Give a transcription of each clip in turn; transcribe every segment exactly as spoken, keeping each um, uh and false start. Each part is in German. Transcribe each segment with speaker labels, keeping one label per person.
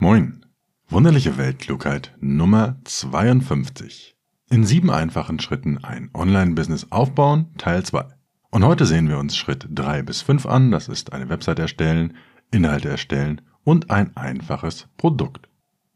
Speaker 1: Moin! Wunderliche Weltklugheit Nummer zweiundfünfzig. In sieben einfachen Schritten ein Online-Business aufbauen, Teil zwei. Und heute sehen wir uns Schritt drei bis fünf an, das ist eine Website erstellen, Inhalte erstellen und ein einfaches Produkt.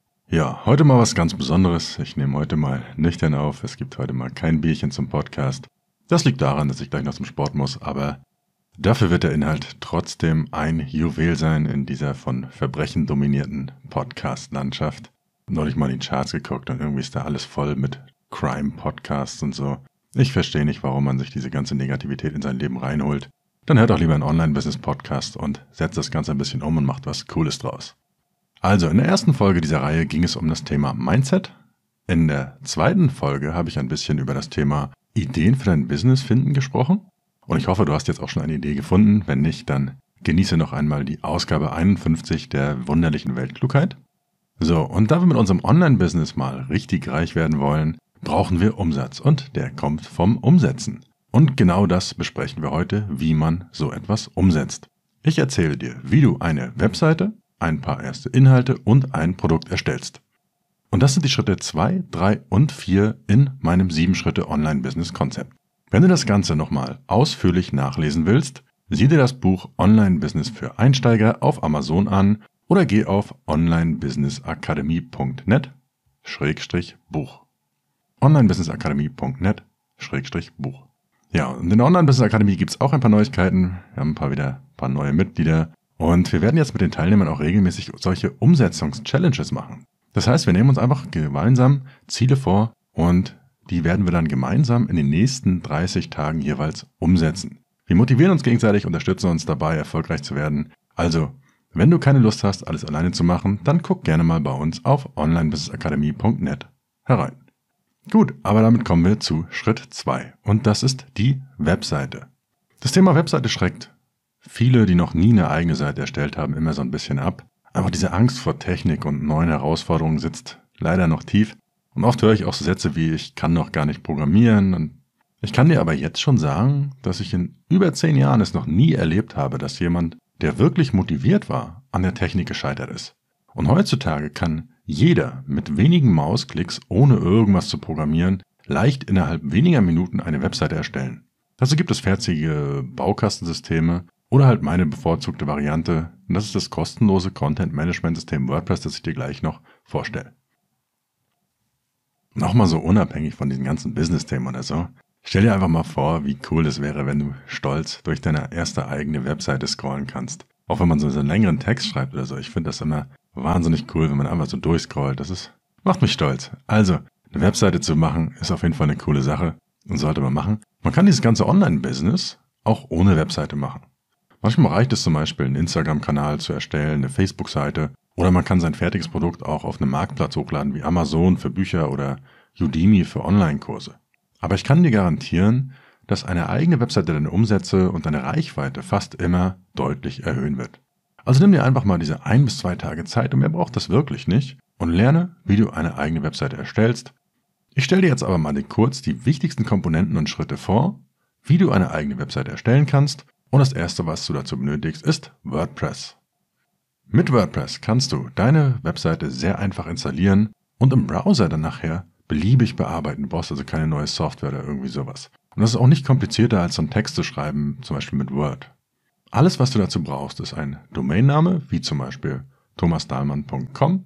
Speaker 1: Ja, heute mal was ganz Besonderes. Ich nehme heute mal nüchtern auf, es gibt heute mal kein Bierchen zum Podcast. Das liegt daran, dass ich gleich noch zum Sport muss, aber dafür wird der Inhalt trotzdem ein Juwel sein in dieser von Verbrechen dominierten Podcast-Landschaft. Neulich mal in die Charts geguckt und irgendwie ist da alles voll mit Crime-Podcasts und so. Ich verstehe nicht, warum man sich diese ganze Negativität in sein Leben reinholt. Dann hört doch lieber einen Online-Business-Podcast und setzt das Ganze ein bisschen um und macht was Cooles draus. Also, in der ersten Folge dieser Reihe ging es um das Thema Mindset. In der zweiten Folge habe ich ein bisschen über das Thema Ideen für dein Business finden gesprochen. Und ich hoffe, du hast jetzt auch schon eine Idee gefunden. Wenn nicht, dann genieße noch einmal die Ausgabe einundfünfzig der wunderlichen Weltklugheit. So, und da wir mit unserem Online-Business mal richtig reich werden wollen, brauchen wir Umsatz. Und der kommt vom Umsetzen. Und genau das besprechen wir heute, wie man so etwas umsetzt. Ich erzähle dir, wie du eine Webseite, ein paar erste Inhalte und ein Produkt erstellst. Und das sind die Schritte zwei, drei und vier in meinem sieben Schritte Online-Business-Konzept. Wenn du das Ganze nochmal ausführlich nachlesen willst, sieh dir das Buch Online-Business für Einsteiger auf Amazon an oder geh auf onlinebusinessakademie punkt net Schrägstrich Buch. onlinebusinessakademie punkt net Schrägstrich Buch. Ja, und in der Online-Business-Akademie gibt es auch ein paar Neuigkeiten. Wir haben ein paar wieder ein paar neue Mitglieder. Und wir werden jetzt mit den Teilnehmern auch regelmäßig solche Umsetzungs-Challenges machen. Das heißt, wir nehmen uns einfach gemeinsam Ziele vor und die werden wir dann gemeinsam in den nächsten dreißig Tagen jeweils umsetzen. Wir motivieren uns gegenseitig, unterstützen uns dabei, erfolgreich zu werden. Also, wenn du keine Lust hast, alles alleine zu machen, dann guck gerne mal bei uns auf onlinebusinessakademie punkt net herein. Gut, aber damit kommen wir zu Schritt zwei und das ist die Webseite. Das Thema Webseite schreckt viele, die noch nie eine eigene Seite erstellt haben, immer so ein bisschen ab. Aber diese Angst vor Technik und neuen Herausforderungen sitzt leider noch tief. Und oft höre ich auch so Sätze wie, ich kann noch gar nicht programmieren. Und ich kann dir aber jetzt schon sagen, dass ich in über zehn Jahren es noch nie erlebt habe, dass jemand, der wirklich motiviert war, an der Technik gescheitert ist. Und heutzutage kann jeder mit wenigen Mausklicks, ohne irgendwas zu programmieren, leicht innerhalb weniger Minuten eine Webseite erstellen. Dazu gibt es fertige Baukastensysteme oder halt meine bevorzugte Variante. Und das ist das kostenlose Content-Management-System WordPress, das ich dir gleich noch vorstelle. Nochmal so unabhängig von diesen ganzen Business-Themen oder so. Stell dir einfach mal vor, wie cool es wäre, wenn du stolz durch deine erste eigene Webseite scrollen kannst. Auch wenn man so einen längeren Text schreibt oder so. Ich finde das immer wahnsinnig cool, wenn man einfach so durchscrollt. Das ist, macht mich stolz. Also, eine Webseite zu machen, ist auf jeden Fall eine coole Sache und sollte man machen. Man kann dieses ganze Online-Business auch ohne Webseite machen. Manchmal reicht es zum Beispiel, einen Instagram-Kanal zu erstellen, eine Facebook-Seite oder man kann sein fertiges Produkt auch auf einem Marktplatz hochladen wie Amazon für Bücher oder Udemy für Online-Kurse. Aber ich kann dir garantieren, dass eine eigene Webseite deine Umsätze und deine Reichweite fast immer deutlich erhöhen wird. Also nimm dir einfach mal diese ein bis zwei Tage Zeit und mehr braucht das wirklich nicht und lerne, wie du eine eigene Webseite erstellst. Ich stelle dir jetzt aber mal kurz die wichtigsten Komponenten und Schritte vor, wie du eine eigene Webseite erstellen kannst. Und das erste, was du dazu benötigst, ist WordPress. Mit WordPress kannst du deine Webseite sehr einfach installieren und im Browser dann nachher beliebig bearbeiten. Du brauchst also keine neue Software oder irgendwie sowas. Und das ist auch nicht komplizierter, als so einen Text zu schreiben, zum Beispiel mit Word. Alles, was du dazu brauchst, ist ein Domainname, wie zum Beispiel thomas dahlmann punkt com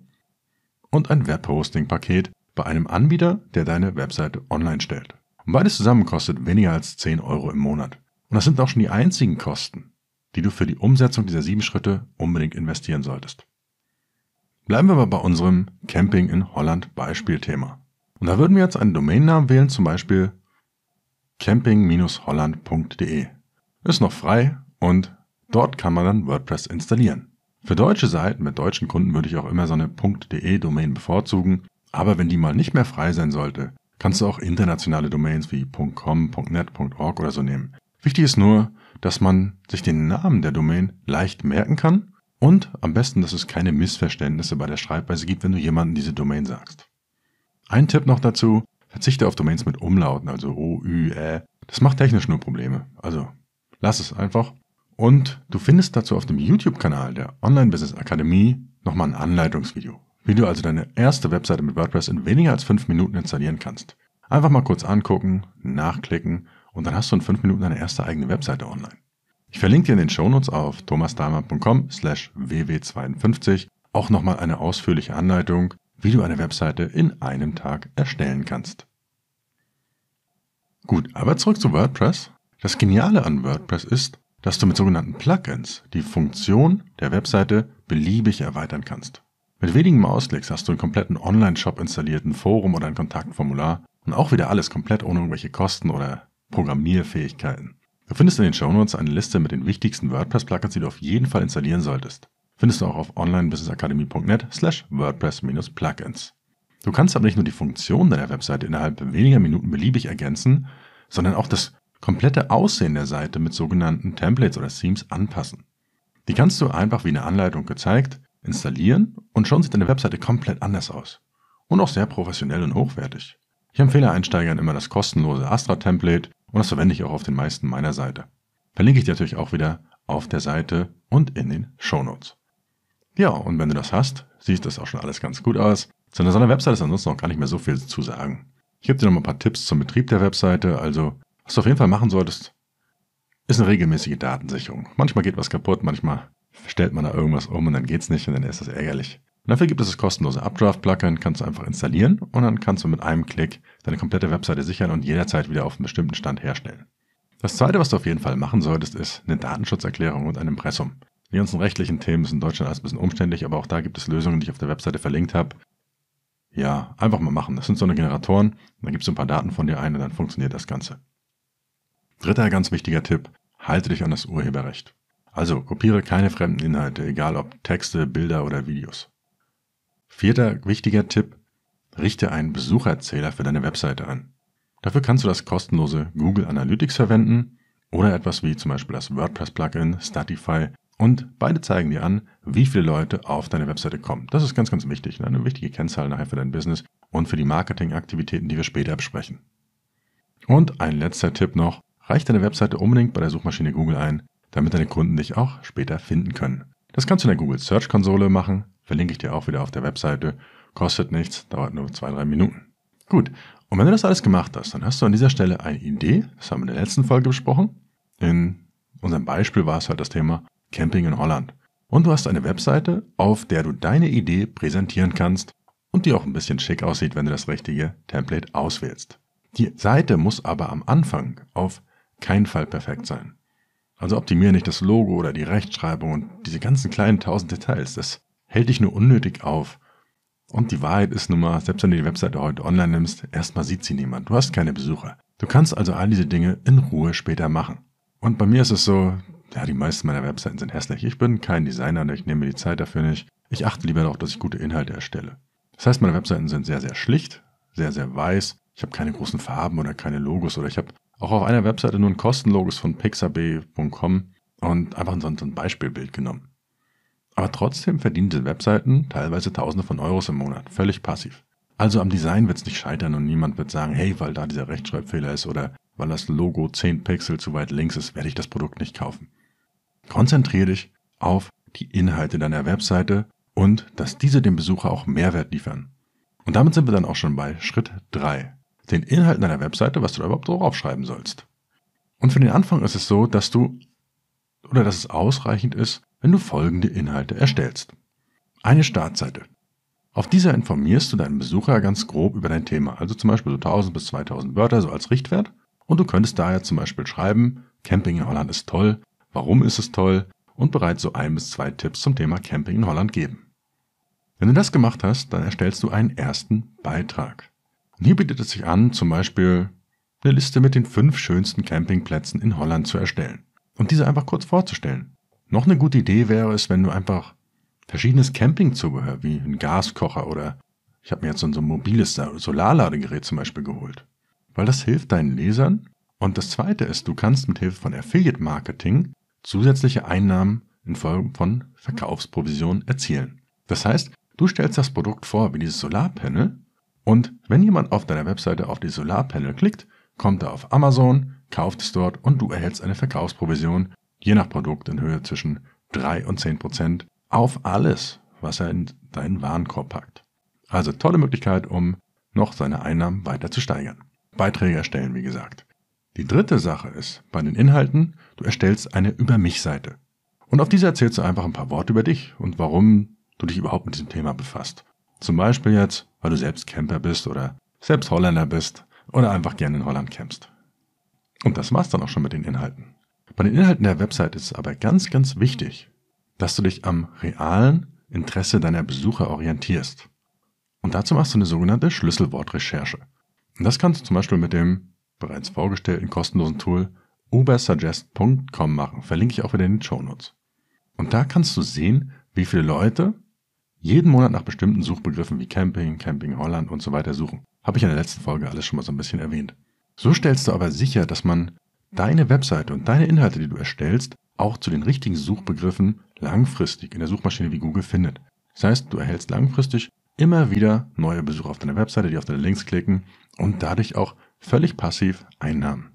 Speaker 1: und ein Webhosting-Paket bei einem Anbieter, der deine Webseite online stellt. Und beides zusammen kostet weniger als zehn Euro im Monat. Und das sind auch schon die einzigen Kosten, die du für die Umsetzung dieser sieben Schritte unbedingt investieren solltest. Bleiben wir aber bei unserem Camping in Holland Beispielthema. Und da würden wir jetzt einen Domainnamen wählen, zum Beispiel camping Bindestrich holland punkt de. Ist noch frei und dort kann man dann WordPress installieren. Für deutsche Seiten mit deutschen Kunden würde ich auch immer so eine .de-Domain bevorzugen, aber wenn die mal nicht mehr frei sein sollte, kannst du auch internationale Domains wie .com, .net, .org oder so nehmen. Wichtig ist nur, dass man sich den Namen der Domain leicht merken kann und am besten, dass es keine Missverständnisse bei der Schreibweise gibt, wenn du jemandem diese Domain sagst. Ein Tipp noch dazu, verzichte auf Domains mit Umlauten, also O, Ü, Ä. Das macht technisch nur Probleme, also lass es einfach. Und du findest dazu auf dem YouTube-Kanal der Online-Business Akademie nochmal ein Anleitungsvideo, wie du also deine erste Webseite mit WordPress in weniger als fünf Minuten installieren kannst. Einfach mal kurz angucken, nachklicken und dann hast du in fünf Minuten deine erste eigene Webseite online. Ich verlinke dir in den Shownotes auf thomasdahlmann.com slash ww52 auch nochmal eine ausführliche Anleitung, wie du eine Webseite in einem Tag erstellen kannst. Gut, aber zurück zu WordPress. Das Geniale an WordPress ist, dass du mit sogenannten Plugins die Funktion der Webseite beliebig erweitern kannst. Mit wenigen Mausklicks hast du einen kompletten Online-Shop installiert, ein Forum oder ein Kontaktformular und auch wieder alles komplett ohne irgendwelche Kosten oder Programmierfähigkeiten. Du findest in den Shownotes eine Liste mit den wichtigsten WordPress-Plugins, die du auf jeden Fall installieren solltest. Findest du auch auf onlinebusinessakademie.net slash WordPress-Plugins. Du kannst aber nicht nur die Funktion deiner Webseite innerhalb weniger Minuten beliebig ergänzen, sondern auch das komplette Aussehen der Seite mit sogenannten Templates oder Themes anpassen. Die kannst du einfach wie eine Anleitung gezeigt installieren und schon sieht deine Webseite komplett anders aus. Und auch sehr professionell und hochwertig. Ich empfehle Einsteigern immer das kostenlose Astra-Template und das verwende ich auch auf den meisten meiner Seite. Verlinke ich dir natürlich auch wieder auf der Seite und in den Shownotes. Ja, und wenn du das hast, sieht das auch schon alles ganz gut aus. Zu einer Webseite ist ansonsten noch gar nicht mehr so viel zu sagen. Ich gebe dir noch mal ein paar Tipps zum Betrieb der Webseite. Also, was du auf jeden Fall machen solltest, ist eine regelmäßige Datensicherung. Manchmal geht was kaputt, manchmal stellt man da irgendwas um und dann geht's nicht und dann ist das ärgerlich. Und dafür gibt es das kostenlose Updraft-Plugin, kannst du einfach installieren und dann kannst du mit einem Klick deine komplette Webseite sichern und jederzeit wieder auf einen bestimmten Stand herstellen. Das zweite, was du auf jeden Fall machen solltest, ist eine Datenschutzerklärung und ein Impressum. Die ganzen rechtlichen Themen sind in Deutschland alles ein bisschen umständlich, aber auch da gibt es Lösungen, die ich auf der Webseite verlinkt habe. Ja, einfach mal machen. Das sind so eine Generatoren, dann gibst du ein paar Daten von dir ein und dann funktioniert das Ganze. Dritter ganz wichtiger Tipp, halte dich an das Urheberrecht. Also kopiere keine fremden Inhalte, egal ob Texte, Bilder oder Videos. Vierter wichtiger Tipp, richte einen Besucherzähler für deine Webseite an. Dafür kannst du das kostenlose Google Analytics verwenden oder etwas wie zum Beispiel das WordPress-Plugin Statify und beide zeigen dir an, wie viele Leute auf deine Webseite kommen. Das ist ganz, ganz wichtig, ne? Eine wichtige Kennzahl nachher für dein Business und für die Marketingaktivitäten, die wir später besprechen. Und ein letzter Tipp noch, reich deine Webseite unbedingt bei der Suchmaschine Google ein, damit deine Kunden dich auch später finden können. Das kannst du in der Google Search Konsole machen, verlinke ich dir auch wieder auf der Webseite, kostet nichts, dauert nur zwei, drei Minuten. Gut, und wenn du das alles gemacht hast, dann hast du an dieser Stelle eine Idee, das haben wir in der letzten Folge besprochen. In unserem Beispiel war es halt das Thema Camping in Holland. Und du hast eine Webseite, auf der du deine Idee präsentieren kannst und die auch ein bisschen schick aussieht, wenn du das richtige Template auswählst. Die Seite muss aber am Anfang auf keinen Fall perfekt sein. Also optimiere nicht das Logo oder die Rechtschreibung und diese ganzen kleinen tausend Details. Das hält dich nur unnötig auf. Und die Wahrheit ist nun mal, selbst wenn du die Webseite heute online nimmst, erstmal sieht sie niemand. Du hast keine Besucher. Du kannst also all diese Dinge in Ruhe später machen. Und bei mir ist es so, ja, die meisten meiner Webseiten sind hässlich. Ich bin kein Designer, ich nehme mir die Zeit dafür nicht. Ich achte lieber darauf, dass ich gute Inhalte erstelle. Das heißt, meine Webseiten sind sehr, sehr schlicht, sehr, sehr weiß. Ich habe keine großen Farben oder keine Logos oder ich habe auch auf einer Webseite nur ein Kostenlogos von pixabay punkt com und einfach so ein Beispielbild genommen. Aber trotzdem verdienen diese Webseiten teilweise Tausende von Euros im Monat, völlig passiv. Also am Design wird es nicht scheitern und niemand wird sagen, hey, weil da dieser Rechtschreibfehler ist oder weil das Logo zehn Pixel zu weit links ist, werde ich das Produkt nicht kaufen. Konzentriere dich auf die Inhalte deiner Webseite und dass diese dem Besucher auch Mehrwert liefern. Und damit sind wir dann auch schon bei Schritt drei. Den Inhalt deiner Webseite, was du da überhaupt draufschreiben sollst. Und für den Anfang ist es so, dass du oder dass es ausreichend ist, wenn du folgende Inhalte erstellst. Eine Startseite. Auf dieser informierst du deinen Besucher ganz grob über dein Thema, also zum Beispiel so tausend bis zweitausend Wörter so als Richtwert. Und du könntest daher zum Beispiel schreiben, Camping in Holland ist toll, warum ist es toll und bereits so ein bis zwei Tipps zum Thema Camping in Holland geben. Wenn du das gemacht hast, dann erstellst du einen ersten Beitrag. Und hier bietet es sich an, zum Beispiel eine Liste mit den fünf schönsten Campingplätzen in Holland zu erstellen und diese einfach kurz vorzustellen. Noch eine gute Idee wäre es, wenn du einfach verschiedenes Campingzubehör wie ein Gaskocher oder ich habe mir jetzt so ein, so ein mobiles Solarladegerät zum Beispiel geholt. Weil das hilft deinen Lesern. Und das zweite ist, du kannst mit Hilfe von Affiliate Marketing zusätzliche Einnahmen in Form von Verkaufsprovisionen erzielen. Das heißt, du stellst das Produkt vor wie dieses Solarpanel und wenn jemand auf deiner Webseite auf dieses Solarpanel klickt, kommt er auf Amazon, kauft es dort und du erhältst eine Verkaufsprovision je nach Produkt in Höhe zwischen drei und zehn Prozent auf alles, was er in deinen Warenkorb packt. Also tolle Möglichkeit, um noch seine Einnahmen weiter zu steigern. Beiträge erstellen, wie gesagt. Die dritte Sache ist, bei den Inhalten, du erstellst eine Über-mich-Seite. Und auf dieser erzählst du einfach ein paar Worte über dich und warum du dich überhaupt mit diesem Thema befasst. Zum Beispiel jetzt, weil du selbst Camper bist oder selbst Holländer bist oder einfach gerne in Holland campst. Und das war's dann auch schon mit den Inhalten. Bei den Inhalten der Website ist es aber ganz, ganz wichtig, dass du dich am realen Interesse deiner Besucher orientierst. Und dazu machst du eine sogenannte Schlüsselwortrecherche. Und das kannst du zum Beispiel mit dem bereits vorgestellten kostenlosen Tool ubersuggest punkt com machen. Verlinke ich auch wieder in den Shownotes. Und da kannst du sehen, wie viele Leute jeden Monat nach bestimmten Suchbegriffen wie Camping, Camping Holland und so weiter suchen. Habe ich in der letzten Folge alles schon mal so ein bisschen erwähnt. So stellst du aber sicher, dass man deine Webseite und deine Inhalte, die du erstellst, auch zu den richtigen Suchbegriffen langfristig in der Suchmaschine wie Google findet. Das heißt, du erhältst langfristig immer wieder neue Besucher auf deiner Webseite, die auf deine Links klicken und dadurch auch völlig passiv Einnahmen.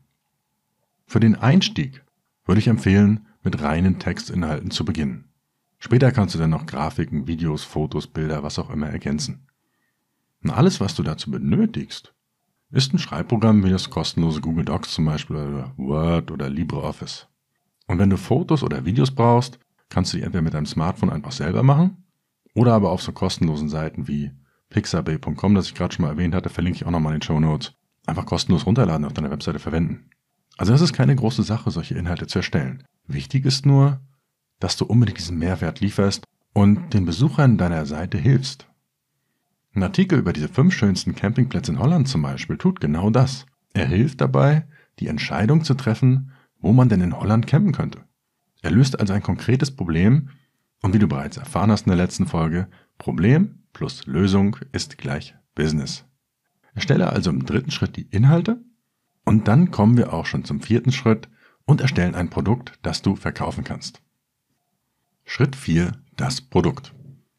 Speaker 1: Für den Einstieg würde ich empfehlen, mit reinen Textinhalten zu beginnen. Später kannst du dann noch Grafiken, Videos, Fotos, Bilder, was auch immer ergänzen. Und alles, was du dazu benötigst, ist ein Schreibprogramm wie das kostenlose Google Docs zum Beispiel oder Word oder LibreOffice. Und wenn du Fotos oder Videos brauchst, kannst du die entweder mit deinem Smartphone einfach selber machen oder aber auf so kostenlosen Seiten wie pixabay punkt com, das ich gerade schon mal erwähnt hatte, verlinke ich auch nochmal in den Shownotes, einfach kostenlos runterladen und auf deiner Webseite verwenden. Also das ist keine große Sache, solche Inhalte zu erstellen. Wichtig ist nur, dass du unbedingt diesen Mehrwert lieferst und den Besuchern deiner Seite hilfst. Ein Artikel über diese fünf schönsten Campingplätze in Holland zum Beispiel tut genau das. Er hilft dabei, die Entscheidung zu treffen, wo man denn in Holland campen könnte. Er löst also ein konkretes Problem und wie du bereits erfahren hast in der letzten Folge, Problem plus Lösung ist gleich Business. Erstelle also im dritten Schritt die Inhalte und dann kommen wir auch schon zum vierten Schritt und erstellen ein Produkt, das du verkaufen kannst. Schritt vier, das Produkt.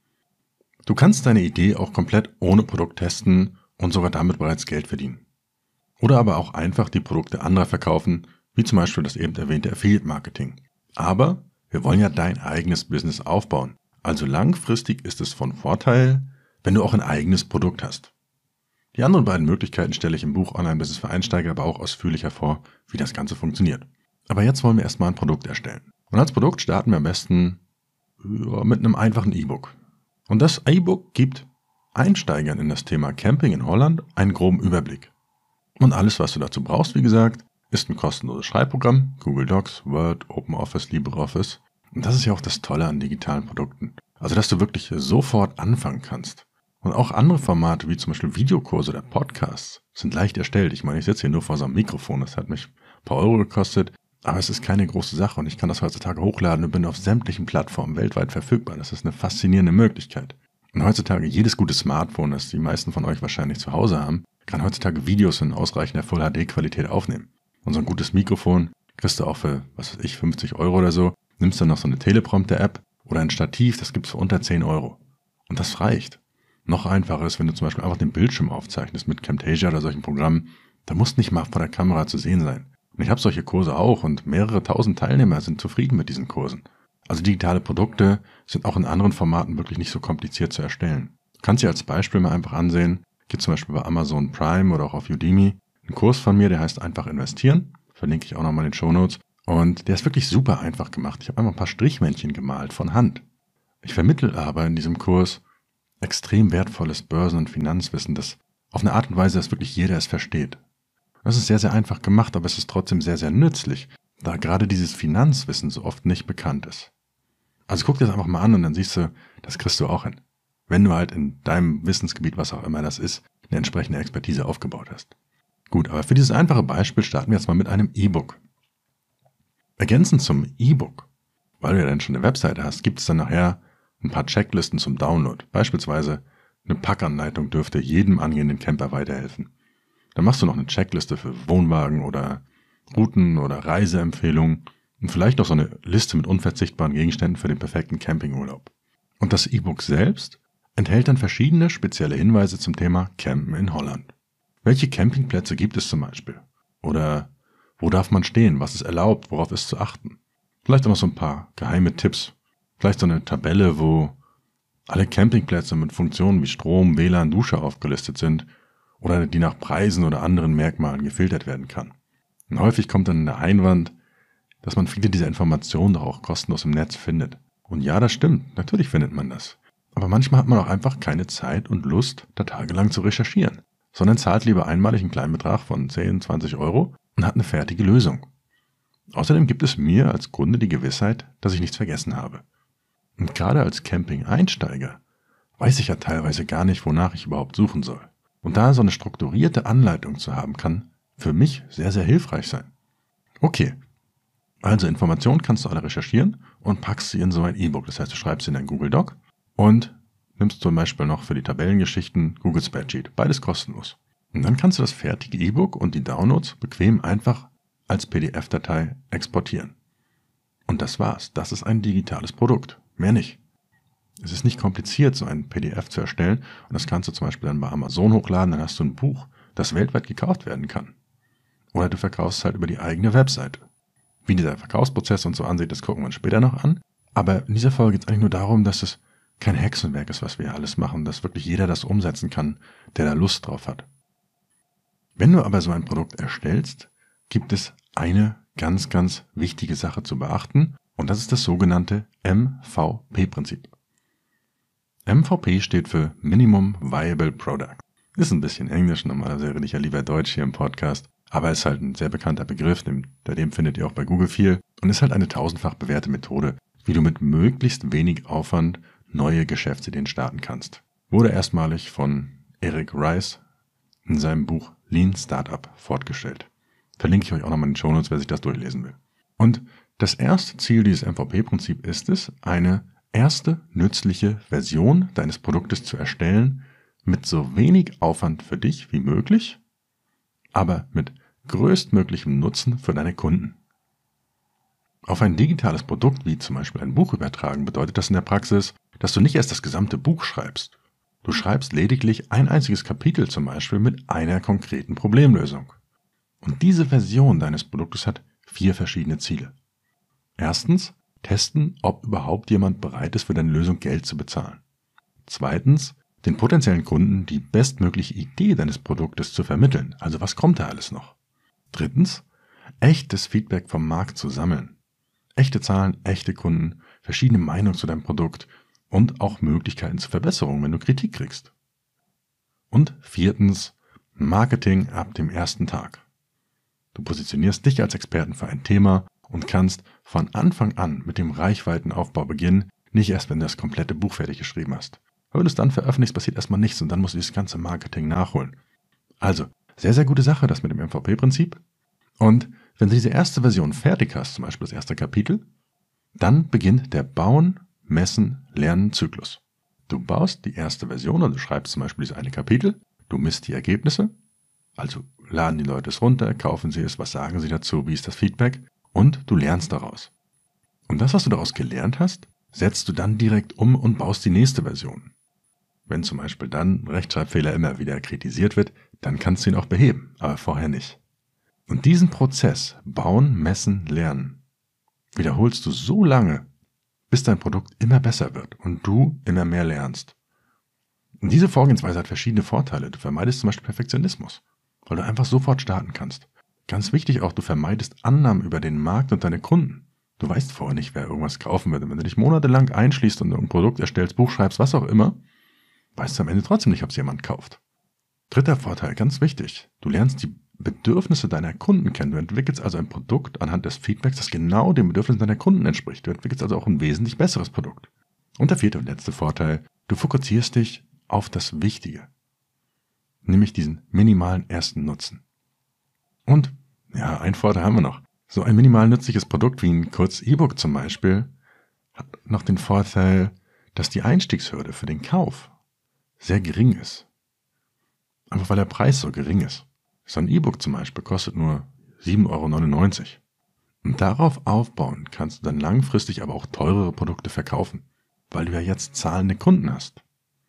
Speaker 1: Du kannst deine Idee auch komplett ohne Produkt testen und sogar damit bereits Geld verdienen. Oder aber auch einfach die Produkte anderer verkaufen, wie zum Beispiel das eben erwähnte Affiliate Marketing. Aber wir wollen ja dein eigenes Business aufbauen. Also langfristig ist es von Vorteil, wenn du auch ein eigenes Produkt hast. Die anderen beiden Möglichkeiten stelle ich im Buch Online-Business für Einsteiger aber auch ausführlicher vor, wie das Ganze funktioniert. Aber jetzt wollen wir erstmal ein Produkt erstellen. Und als Produkt starten wir am besten ja, mit einem einfachen E-Book. Und das E-Book gibt Einsteigern in das Thema Camping in Holland einen groben Überblick. Und alles, was du dazu brauchst, wie gesagt, ist ein kostenloses Schreibprogramm, Google Docs, Word, OpenOffice, LibreOffice. Und das ist ja auch das Tolle an digitalen Produkten. Also, dass du wirklich sofort anfangen kannst. Und auch andere Formate, wie zum Beispiel Videokurse oder Podcasts, sind leicht erstellt. Ich meine, ich sitze hier nur vor so einem Mikrofon, das hat mich ein paar Euro gekostet, aber es ist keine große Sache und ich kann das heutzutage hochladen und bin auf sämtlichen Plattformen weltweit verfügbar. Das ist eine faszinierende Möglichkeit. Und heutzutage jedes gute Smartphone, das die meisten von euch wahrscheinlich zu Hause haben, kann heutzutage Videos in ausreichender Full-H D-Qualität aufnehmen. Und so ein gutes Mikrofon kriegst du auch für, was weiß ich, fünfzig Euro oder so. Nimmst dann noch so eine Teleprompter-App oder ein Stativ, das gibt's für unter zehn Euro. Und das reicht. Noch einfacher ist, wenn du zum Beispiel einfach den Bildschirm aufzeichnest mit Camtasia oder solchen Programmen, da musst nicht mal vor der Kamera zu sehen sein. Und ich habe solche Kurse auch und mehrere tausend Teilnehmer sind zufrieden mit diesen Kursen. Also digitale Produkte sind auch in anderen Formaten wirklich nicht so kompliziert zu erstellen. Du kannst dir als Beispiel mal einfach ansehen, gibt zum Beispiel bei Amazon Prime oder auch auf Udemy einen Kurs von mir, der heißt einfach investieren, verlinke ich auch nochmal in den Shownotes und der ist wirklich super einfach gemacht. Ich habe einfach ein paar Strichmännchen gemalt von Hand. Ich vermittle aber in diesem Kurs extrem wertvolles Börsen- und Finanzwissen, das auf eine Art und Weise, dass wirklich jeder es versteht. Das ist sehr, sehr einfach gemacht, aber es ist trotzdem sehr, sehr nützlich, da gerade dieses Finanzwissen so oft nicht bekannt ist. Also guck dir das einfach mal an und dann siehst du, das kriegst du auch hin. Wenn du halt in deinem Wissensgebiet, was auch immer das ist, eine entsprechende Expertise aufgebaut hast. Gut, aber für dieses einfache Beispiel starten wir jetzt mal mit einem E-Book. Ergänzend zum E-Book, weil du ja dann schon eine Webseite hast, gibt es dann nachher ein paar Checklisten zum Download. Beispielsweise eine Packanleitung dürfte jedem angehenden Camper weiterhelfen. Dann machst du noch eine Checkliste für Wohnwagen oder Routen oder Reiseempfehlungen und vielleicht noch so eine Liste mit unverzichtbaren Gegenständen für den perfekten Campingurlaub. Und das E-Book selbst enthält dann verschiedene spezielle Hinweise zum Thema Campen in Holland. Welche Campingplätze gibt es zum Beispiel? Oder wo darf man stehen? Was ist erlaubt? Worauf ist zu achten? Vielleicht auch noch so ein paar geheime Tipps. Vielleicht so eine Tabelle, wo alle Campingplätze mit Funktionen wie Strom, W L A N, Dusche aufgelistet sind oder die nach Preisen oder anderen Merkmalen gefiltert werden kann. Und häufig kommt dann der Einwand, dass man viele dieser Informationen doch auch kostenlos im Netz findet. Und ja, das stimmt, natürlich findet man das. Aber manchmal hat man auch einfach keine Zeit und Lust, da tagelang zu recherchieren, sondern zahlt lieber einmalig einen kleinen Betrag von zehn, zwanzig Euro und hat eine fertige Lösung. Außerdem gibt es mir als Kunde die Gewissheit, dass ich nichts vergessen habe. Und gerade als Camping-Einsteiger weiß ich ja teilweise gar nicht, wonach ich überhaupt suchen soll. Und da so eine strukturierte Anleitung zu haben, kann für mich sehr, sehr hilfreich sein. Okay, also Informationen kannst du alle recherchieren und packst sie in so ein E-Book. Das heißt, du schreibst sie in ein Google Doc und nimmst zum Beispiel noch für die Tabellengeschichten Google Spreadsheet. Beides kostenlos. Und dann kannst du das fertige E-Book und die Downloads bequem einfach als P D F-Datei exportieren. Und das war's. Das ist ein digitales Produkt. Mehr nicht. Es ist nicht kompliziert, so ein P D F zu erstellen. Und das kannst du zum Beispiel dann bei Amazon hochladen. Dann hast du ein Buch, das weltweit gekauft werden kann. Oder du verkaufst es halt über die eigene Webseite. Wie dieser Verkaufsprozess und so ansieht, das gucken wir uns später noch an. Aber in dieser Folge geht es eigentlich nur darum, dass es kein Hexenwerk ist, was wir alles machen. Dass wirklich jeder das umsetzen kann, der da Lust drauf hat. Wenn du aber so ein Produkt erstellst, gibt es eine ganz, ganz wichtige Sache zu beachten und das ist das sogenannte M V P-Prinzip. M V P steht für Minimum Viable Product. Ist ein bisschen Englisch, normalerweise rede ich ja lieber Deutsch hier im Podcast, aber ist halt ein sehr bekannter Begriff, bei dem findet ihr auch bei Google viel und ist halt eine tausendfach bewährte Methode, wie du mit möglichst wenig Aufwand neue Geschäftsideen starten kannst. Wurde erstmalig von Eric Rice in seinem Buch Lean Startup fortgestellt. Verlinke ich euch auch nochmal in den Shownotes, wer sich das durchlesen will. Und das erste Ziel dieses M V P-Prinzips ist es, eine erste nützliche Version deines Produktes zu erstellen, mit so wenig Aufwand für dich wie möglich, aber mit größtmöglichem Nutzen für deine Kunden. Auf ein digitales Produkt, wie zum Beispiel ein Buch übertragen, bedeutet das in der Praxis, dass du nicht erst das gesamte Buch schreibst. Du schreibst lediglich ein einziges Kapitel zum Beispiel mit einer konkreten Problemlösung. Und diese Version deines Produktes hat vier verschiedene Ziele. Erstens, testen, ob überhaupt jemand bereit ist, für deine Lösung Geld zu bezahlen. Zweitens, den potenziellen Kunden die bestmögliche Idee deines Produktes zu vermitteln. Also was kommt da alles noch? Drittens, echtes Feedback vom Markt zu sammeln. Echte Zahlen, echte Kunden, verschiedene Meinungen zu deinem Produkt und auch Möglichkeiten zur Verbesserung, wenn du Kritik kriegst. Und viertens, Marketing ab dem ersten Tag. Du positionierst dich als Experten für ein Thema und kannst von Anfang an mit dem Reichweitenaufbau beginnen, nicht erst, wenn du das komplette Buch fertig geschrieben hast. Wenn du es dann veröffentlichst, passiert erstmal nichts und dann musst du das ganze Marketing nachholen. Also, sehr, sehr gute Sache, das mit dem M V P-Prinzip. Und wenn du diese erste Version fertig hast, zum Beispiel das erste Kapitel, dann beginnt der Bauen, Messen, Lernen-Zyklus. Du baust die erste Version und du schreibst zum Beispiel dieses eine Kapitel, du misst die Ergebnisse, also laden die Leute es runter, kaufen sie es, was sagen sie dazu, wie ist das Feedback und du lernst daraus. Und das, was du daraus gelernt hast, setzt du dann direkt um und baust die nächste Version. Wenn zum Beispiel dann Rechtschreibfehler immer wieder kritisiert wird, dann kannst du ihn auch beheben, aber vorher nicht. Und diesen Prozess, bauen, messen, lernen, wiederholst du so lange, bis dein Produkt immer besser wird und du immer mehr lernst. Und diese Vorgehensweise hat verschiedene Vorteile. Du vermeidest zum Beispiel Perfektionismus, weil du einfach sofort starten kannst. Ganz wichtig auch, du vermeidest Annahmen über den Markt und deine Kunden. Du weißt vorher nicht, wer irgendwas kaufen wird. Und wenn du dich monatelang einschließt und ein Produkt erstellst, Buch schreibst, was auch immer, weißt du am Ende trotzdem nicht, ob es jemand kauft. Dritter Vorteil, ganz wichtig, du lernst die Bedürfnisse deiner Kunden kennen. Du entwickelst also ein Produkt anhand des Feedbacks, das genau den Bedürfnissen deiner Kunden entspricht. Du entwickelst also auch ein wesentlich besseres Produkt. Und der vierte und letzte Vorteil, du fokussierst dich auf das Wichtige, nämlich diesen minimalen ersten Nutzen. Und, ja, einen Vorteil haben wir noch. So ein minimal nützliches Produkt wie ein Kurz-E-Book zum Beispiel hat noch den Vorteil, dass die Einstiegshürde für den Kauf sehr gering ist. Einfach weil der Preis so gering ist. So ein E-Book zum Beispiel kostet nur sieben Euro neunundneunzig. Und darauf aufbauen kannst du dann langfristig aber auch teurere Produkte verkaufen, weil du ja jetzt zahlende Kunden hast.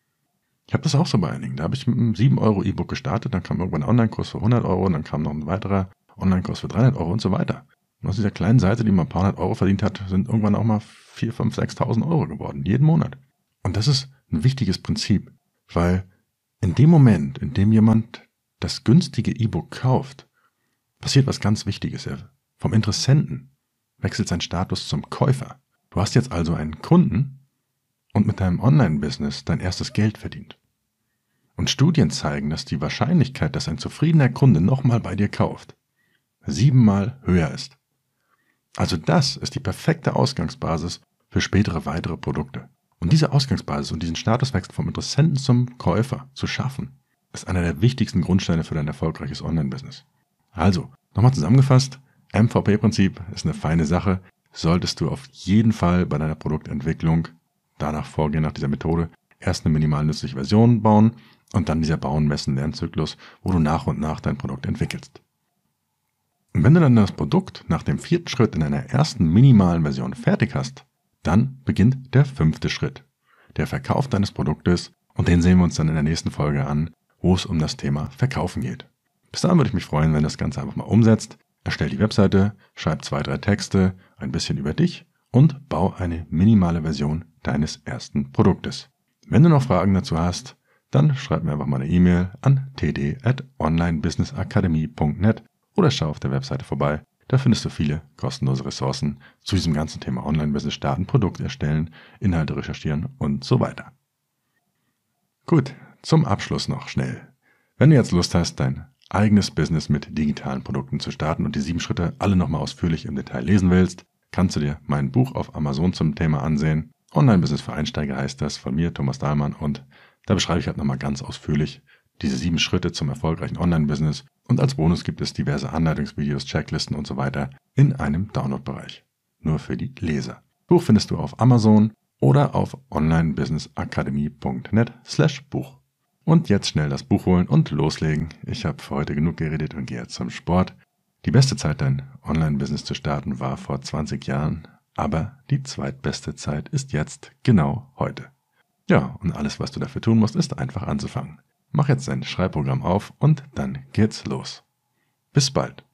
Speaker 1: Ich habe das auch so bei einigen. Da habe ich mit einem sieben Euro E-Book gestartet, dann kam irgendwann ein Online-Kurs für hundert Euro und dann kam noch ein weiterer Online-Kurs für dreihundert Euro und so weiter. Und aus dieser kleinen Seite, die mal ein paar hundert Euro verdient hat, sind irgendwann auch mal viertausend, fünftausend, sechstausend Euro geworden, jeden Monat. Und das ist ein wichtiges Prinzip, weil in dem Moment, in dem jemand das günstige E-Book kauft, passiert was ganz Wichtiges. Er vom Interessenten wechselt sein Status zum Käufer. Du hast jetzt also einen Kunden und mit deinem Online-Business dein erstes Geld verdient. Und Studien zeigen, dass die Wahrscheinlichkeit, dass ein zufriedener Kunde nochmal bei dir kauft, siebenmal höher ist. Also das ist die perfekte Ausgangsbasis für spätere weitere Produkte. Und diese Ausgangsbasis und diesen Statuswechsel vom Interessenten zum Käufer zu schaffen, ist einer der wichtigsten Grundsteine für dein erfolgreiches Online-Business. Also, nochmal zusammengefasst, M V P-Prinzip ist eine feine Sache, solltest du auf jeden Fall bei deiner Produktentwicklung danach vorgehen, nach dieser Methode, erst eine minimal nützliche Version bauen und dann dieser Bauen-Messen-Lernzyklus, wo du nach und nach dein Produkt entwickelst. Und wenn du dann das Produkt nach dem vierten Schritt in einer ersten minimalen Version fertig hast, dann beginnt der fünfte Schritt, der Verkauf deines Produktes, und den sehen wir uns dann in der nächsten Folge an, wo es um das Thema Verkaufen geht. Bis dahin würde ich mich freuen, wenn du das Ganze einfach mal umsetzt. Erstell die Webseite, schreib zwei, drei Texte, ein bisschen über dich und bau eine minimale Version deines ersten Produktes. Wenn du noch Fragen dazu hast, dann schreib mir einfach mal eine E-Mail an t d at onlinebusinessakademie punkt net oder schau auf der Webseite vorbei. Da findest du viele kostenlose Ressourcen zu diesem ganzen Thema Online-Business starten, Produkt erstellen, Inhalte recherchieren und so weiter. Gut, zum Abschluss noch schnell. Wenn du jetzt Lust hast, dein eigenes Business mit digitalen Produkten zu starten und die sieben Schritte alle nochmal ausführlich im Detail lesen willst, kannst du dir mein Buch auf Amazon zum Thema ansehen. Online-Business für Einsteiger heißt das, von mir, Thomas Dahlmann, und da beschreibe ich halt nochmal ganz ausführlich diese sieben Schritte zum erfolgreichen Online-Business, und als Bonus gibt es diverse Anleitungsvideos, Checklisten und so weiter in einem Download-Bereich. Nur für die Leser. Buch findest du auf Amazon oder auf onlinebusinessakademie punkt net slash Buch. Und jetzt schnell das Buch holen und loslegen. Ich habe für heute genug geredet und gehe jetzt zum Sport. Die beste Zeit, dein Online-Business zu starten, war vor zwanzig Jahren, aber die zweitbeste Zeit ist jetzt, genau heute. Ja, und alles, was du dafür tun musst, ist einfach anzufangen. Mach jetzt dein Schreibprogramm auf und dann geht's los. Bis bald.